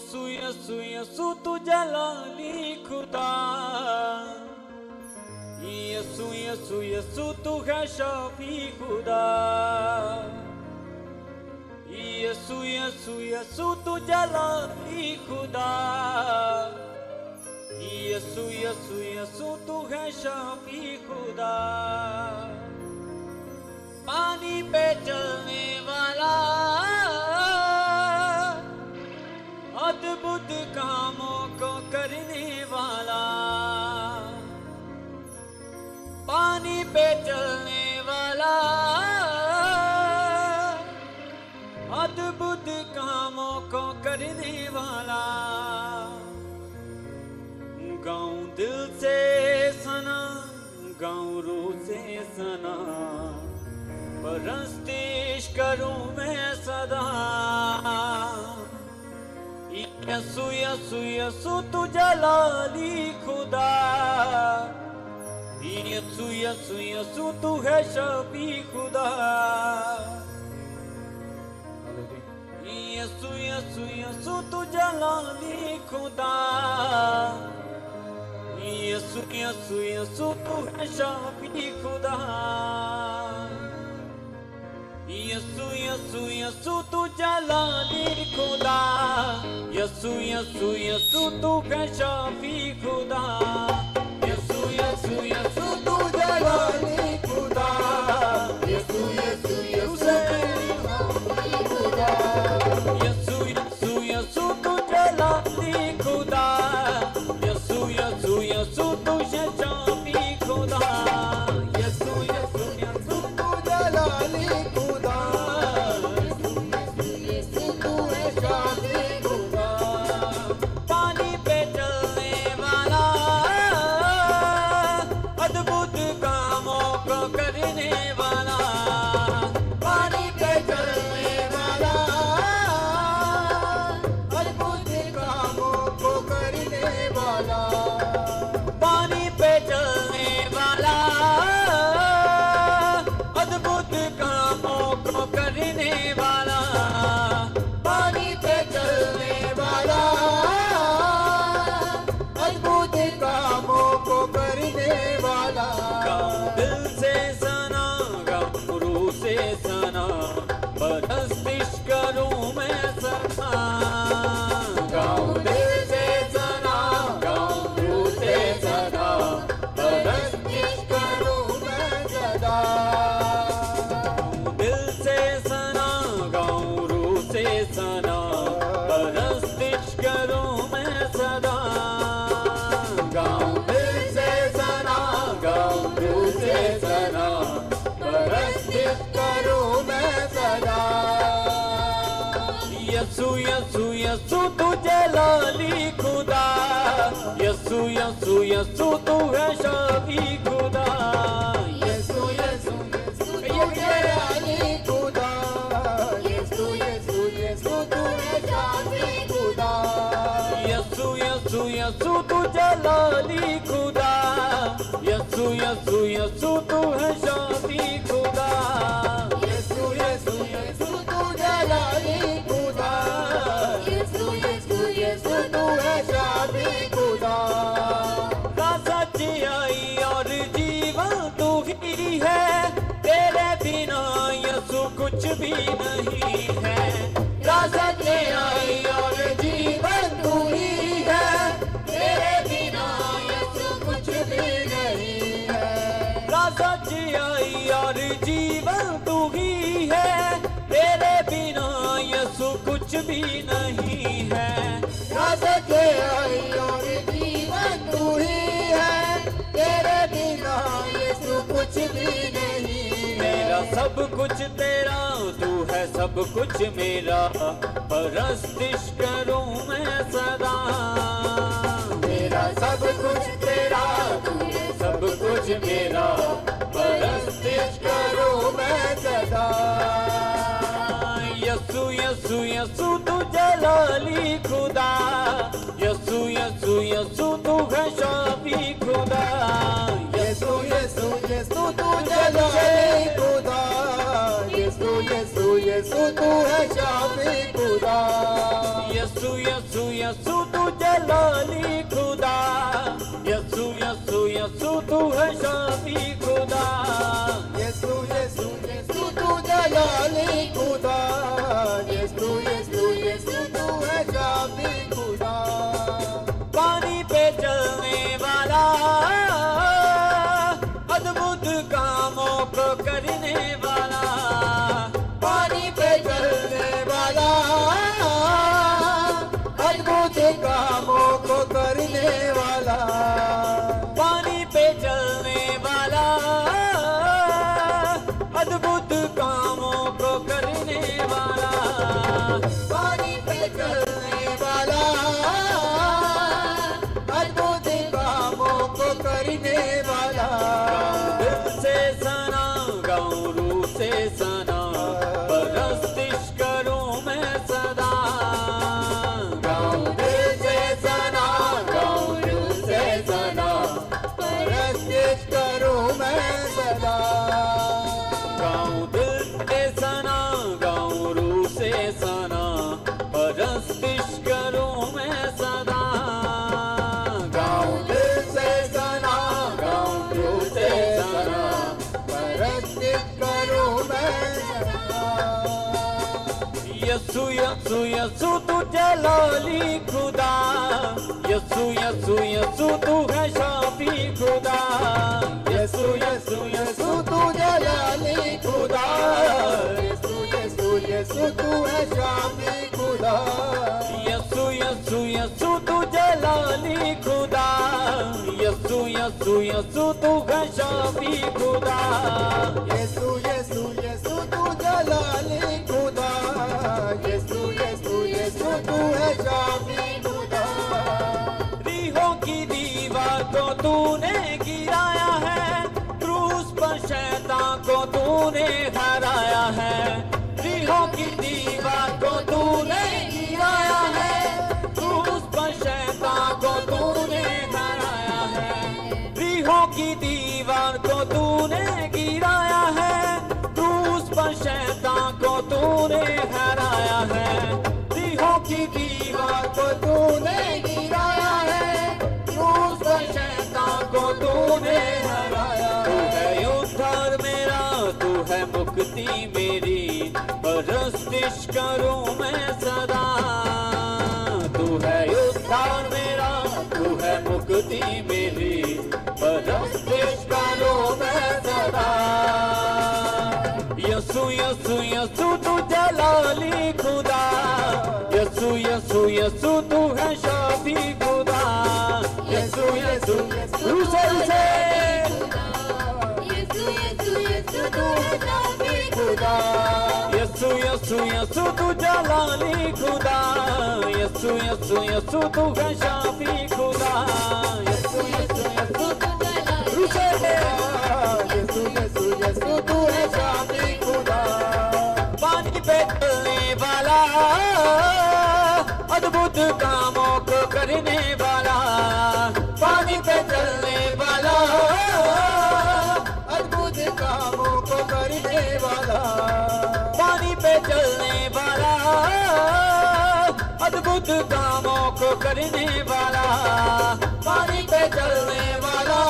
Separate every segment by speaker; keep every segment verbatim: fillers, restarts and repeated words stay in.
Speaker 1: यसु यसु यसु तू जलाली खुदा, यसु यसु यसु तू है शाफी खुदा, यसु यसु यसु तू जलाली खुदा, यसु यसु यसु तू है शाफी खुदा। पानी पे चलने वाला, अद्भुत कामों को करने वाला, पानी पे चलने वाला, अद्भुत कामों को करने वाला। गाऊं दिल से सना, गाऊं रूह से सना, परस्तिश करूं मैं सदा। यसु यसु यसु तू जलाली खुदा, यसु यसु यसु तू है शफी खुदा, यसु यसु यसु तू जलाली खुदा, यसु यसु यसु तू है शफी खुदा, यसु यसु यसु तू जलाली खुदा, यसु यसु यसु तू है शाफी खुदा, यसु यसु यसु तू जलाली खुदा, यसु यसु यसु खुदा, यसु यसु यसु तू जलाली खुदा, यसु यसु यसु तू है शाफी खुदा, यसु यसु यसु तू जलाली खुदा, करने वाला, पानी पे चलने वाला, अद्भुत कामों को करने वाला, पानी पे चलने वाला, अद्भुत कामों को करने वाला, पानी पे चलने वाला, अद्भुत कामों को करने वाला। दिल से सना, गाऊं रूह से सना, परस्तिश करूं मैं सदा। गाऊं दिल से सना, गाऊं रूह से सना, परस्तिश करूं मैं सदा। दिल से सना, गाऊं रूह से सना, परस्तिश करूं मैं सदा। गाऊं दिल से सना, गाऊं रूह से सना, परस्तिश करूं मैं सदा। यसु यसु यसु तू जलाली खुदा, यसु यसु यसु तू है शाफी खुदा, यसु यसु यसु तू जलाली खुदा, यसु यसु यसु तू है शाफी खुदा, यसु यसु यसु तू जलाली खुदा, यसु यसु यसु तू है शाफी खुदा, यसु यसु यसु तू जलाली खुदा, यसु यसु यसु तू है शाफी खुदा। सच्चाई और जीवन तू ही है, तेरे बिना यसु कुछ भी नहीं है। सच्चाई और जीवन तू ही है, तेरे बिना यसु कुछ भी नहीं है। सच्चाई और जीवन तू ही है, तेरे बिना यसु कुछ भी नहीं है। सच्चाई और जीवन तू ही है, तेरे बिना यसु कुछ भी नहीं है। मेरा सब कुछ तेरा, तू है सब कुछ मेरा, परस्तिश करूं मैं सदा। मेरा सब कुछ तेरा, तू है सब कुछ मेरा, परस्तिश करूं मैं सदा। यसु यसु यसु तू जलाली खुदा, यसु यसु यसु तू है शाफी खुदा, यसु यसु यसु तू जलाली खुदा, यसु यसु यसु तू है शाफी खुदा, यसु यसु यसु तू जलाली खुदा, यसु यसु यसु तू है शाफी खुदा,
Speaker 2: यसु यसु यसु तू जलाली खुदा, यसु यसु यसु तू है शाफी खुदा।
Speaker 1: पानी पे चलने वाला, अद्भुत कामों को करने वाला,
Speaker 2: पानी पे चलने वाला, अद्भुत कामों को करने वाला,
Speaker 1: पानी पे चलने वाला, अद्भुत कामों को करने वाला,
Speaker 2: पानी पे चलने वाला, अद्भुत कामों को करने वाला।
Speaker 1: दिल से सना गाऊं रूह से सना, परस्तिश करूं मैं सदा,
Speaker 2: गाऊं दिल से सना, गाऊं रूह से सना, परस्तिश करूं मैं सदा।
Speaker 1: गाऊं दिल से सना गाऊं रूह से सना, परस्तिश करूं मैं सदा,
Speaker 2: गाऊं दिल से सना, गाऊं रूह से सना, परस्तिश करूं मैं सदा।
Speaker 1: यसु यसु यसु तू जलाली खुदा, यसु यसु यसु तू है शाफी खुदा,
Speaker 2: यसु यसु यसु तू जलाली खुदा, यसु यसु यसु तू है शाफी खुदा,
Speaker 1: यसु यसु यसु तू जलाली खुदा, यसु यसु यसु तू है शाफी खुदा,
Speaker 2: यसु यसु यसु तू जलाली खुदा, यसु यसु यसु तू है शाफी खुदा।
Speaker 1: रीहों की दीवार को तूने गिराया है, क्रूस पर शैतान को तूने हराया है, रीहों की दीवार को तूने गिराया है, क्रूस पर शैतान को तूने हराया है, रीहों की दीवार को तूने गिराया है, क्रूस पर शैतान को तूने हराया है, रीहों की दीवार को तूने गिराया है, क्रूस पर शैतान को तूने हराया है। तू है उद्धार मेरा, तू है मुक्ति मेरी, परस्तिश करूं मैं सदा, तू है उद्धार मेरा, तू है मुक्ति मेरी, परस्तिश करूं मैं सदा। यसु यसु यसु तू जलाली खुदा, यसु यसु यसु तू है शाफी खुदा, यसु यसु रूसे रूसे,
Speaker 3: यसु यसु यसु तू है शाफी
Speaker 2: खुदा,
Speaker 1: यसु यसु यसु तू जलाली खुदा, यसु यसु यसु तू है शाफी खुदा, यसु यसु यसु रूसे,
Speaker 2: यसु यसु यसु तू है शाफी खुदा।
Speaker 1: पानी पे चलने वाला, अद्भुत कामों को करने वाला, पानी पे चलने वाला,
Speaker 2: अद्भुत कामों को करने वाला,
Speaker 1: पानी पे चलने वाला, अद्भुत कामों को करने वाला, पानी पे चलने वाला,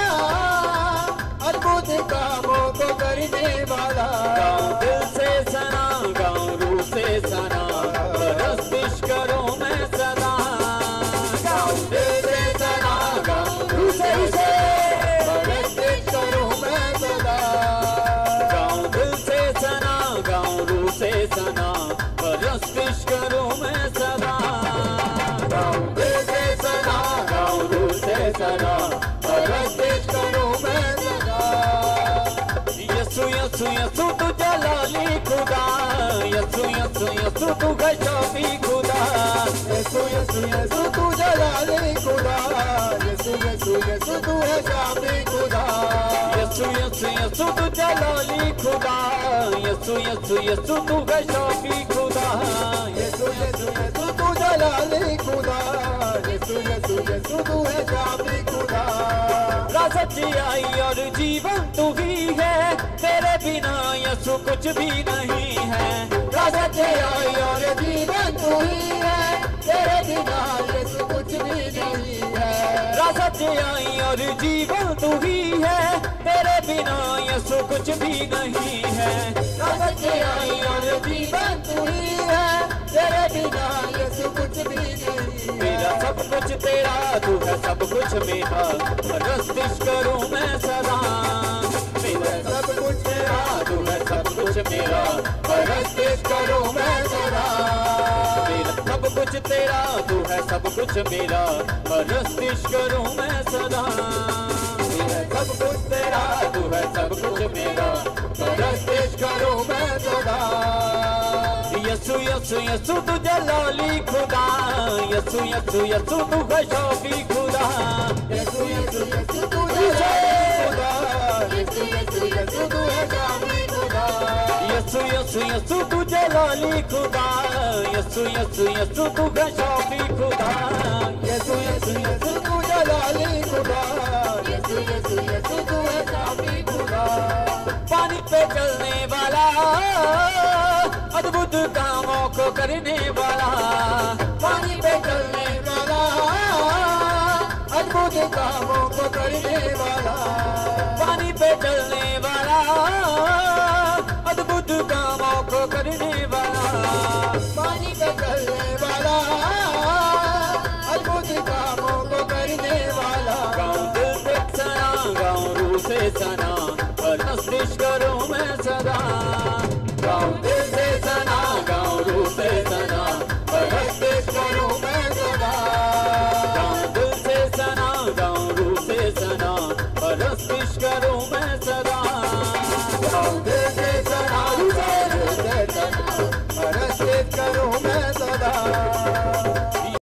Speaker 2: अद्भुत कामों को करने वाला।
Speaker 1: गाऊं दिल से सना गाऊं रूह से सना, परस्तिश करूं मैं सदा, गाऊं दिल से सना गाऊं रूह से से,
Speaker 2: परस्तिश करूं मैं सदा,
Speaker 1: गाऊं दिल से सना गाऊं रूह से सना, परस्तिश करूं मैं सदा,
Speaker 2: गाऊं दिल से सना, गाऊं रूह से सना, परस्तिश करूं मैं सदा।
Speaker 1: यसु यसु यसु तू जलाली खुदा, यसु यसु यसु तू है शाफी खुदा,
Speaker 2: यसु यसु यसु तू जलाली खुदा, यसु यसु यसु तू है शाफी खुदा,
Speaker 1: यसु यसु यसु तू जलाली खुदा, यसु यसु यसु तू है शाफी खुदा,
Speaker 2: यसु यसु यसु तू जलाली खुदा, यसु यसु यसु तू है शाफी खुदा।
Speaker 1: सच्चाई और जीवन तू ही है, तेरे बिना यसु कुछ भी नहीं है।
Speaker 2: सच्चाई और जीवन तू ही है, तेरे बिना
Speaker 1: कुछ भी नहीं है।
Speaker 2: रब से आई और जीवन तू ही है, तेरे बिना यीशु कुछ भी नहीं
Speaker 1: मेरा
Speaker 2: है।
Speaker 1: सब कुछ तेरा, तू है सब कुछ मेरा, परस्तिश करूं मैं सदा। मेरा
Speaker 2: सब कुछ तेरा,
Speaker 1: तू है सब कुछ मेरा,
Speaker 2: परस्तिश करूं मैं सदा।
Speaker 1: मेरा सब कुछ तेरा, तू है सब कुछ मेरा, परस्तिश करूं मैं सदा।
Speaker 2: सब कुछ तेरा,
Speaker 1: तू है सब कुछ मेरा,
Speaker 2: परस्तिश करूं मैं सदा।
Speaker 1: यसु यसु यसु तू जलाली खुदा, यसु यसु यसु तू है शौकी खुदा।
Speaker 2: यीशु यीशु यीशु तू है खुदा, यीशु यीशु यीशु तू है शामी खुदा।
Speaker 1: यसु यसु यसु तू जलाली खुदा, यसु यसु यसु तू है शौकी खुदा।
Speaker 2: यीशु यीशु यीशु तू जलाली खुदा, यीशु यीशु यीशु तू है शामी खुदा।
Speaker 1: पानी पे चलने वाला, अद्भुत कामों को करने वाला,
Speaker 2: पानी पे चलने वाला, अद्भुत कामों को करने वाला।
Speaker 1: पानी पे चलने वाला, अद्भुत कामों को करने वाला।
Speaker 2: पानी पे चलने वाला, अद्भुत कामों को करने वाला।
Speaker 1: गाँव दिल से सना, गाँव रूह से सना, परस्तिश करूं मैं सदा। गाँव दिल से सना, गाँव रूह से सना, परस्तिश करूं मैं सदा। गाँव दिल से सना, गाँव रूह से सना, परस्तिश करूं मैं सदा।
Speaker 2: गाँव दिल से सना, गाँव रूह से सना, परस्तिश करूं मैं